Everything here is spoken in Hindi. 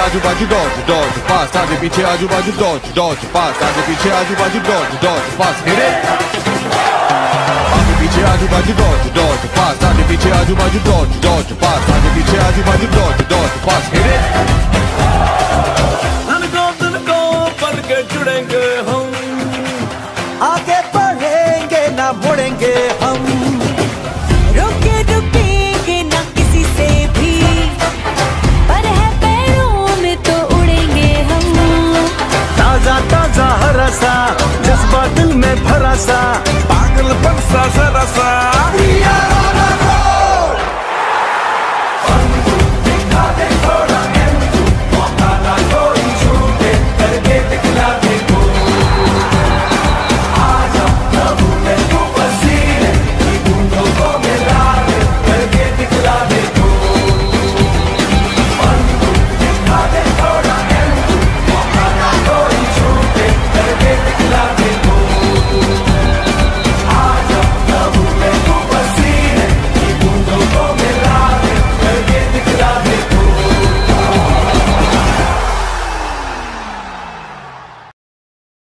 आजू बाजू डॉज डॉज पास, आगे पीछे आजू बाजू डॉज डॉज पास, आगे पीछे आजू बाजू dodge dodge pass, hit it. आगे पीछे आजू बाजू डॉज डॉज पास, आगे पीछे आजू बाजू डॉज डॉज पास, आगे पीछे आजू बाजू dodge dodge pass, hit it.